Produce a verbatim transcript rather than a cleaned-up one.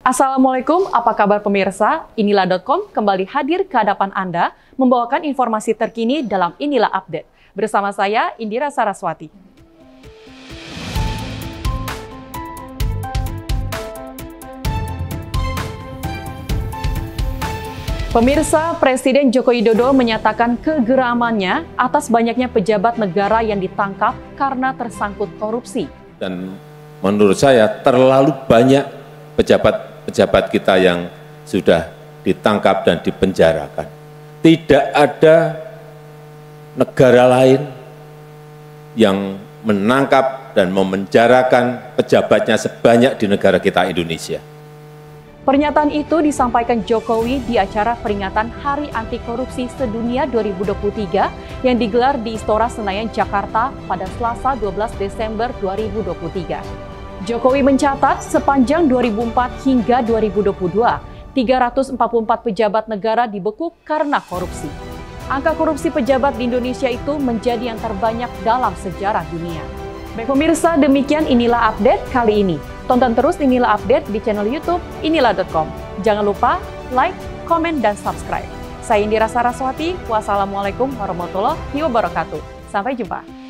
Assalamualaikum, apa kabar pemirsa? Inilah dot com kembali hadir ke hadapan Anda membawakan informasi terkini dalam Inilah Update. Bersama saya, Indira Saraswati. Pemirsa, Presiden Joko Widodo menyatakan kegeramannya atas banyaknya pejabat negara yang ditangkap karena tersangkut korupsi. Dan menurut saya terlalu banyak pejabat-pejabat kita yang sudah ditangkap dan dipenjarakan. Tidak ada negara lain yang menangkap dan memenjarakan pejabatnya sebanyak di negara kita Indonesia. Pernyataan itu disampaikan Jokowi di acara peringatan Hari Anti Korupsi Sedunia dua ribu dua puluh tiga yang digelar di Istora Senayan, Jakarta pada Selasa dua belas Desember dua ribu dua puluh tiga. Jokowi mencatat sepanjang dua ribu empat hingga dua ribu dua puluh dua, tiga ratus empat puluh empat pejabat negara dibekuk karena korupsi. Angka korupsi pejabat di Indonesia itu menjadi yang terbanyak dalam sejarah dunia. Baik pemirsa, demikian Inilah Update kali ini. Tonton terus Inilah Update di channel YouTube Inilah dot com. Jangan lupa like, komen, dan subscribe. Saya Indira Saraswati. Wassalamualaikum warahmatullahi wabarakatuh. Sampai jumpa.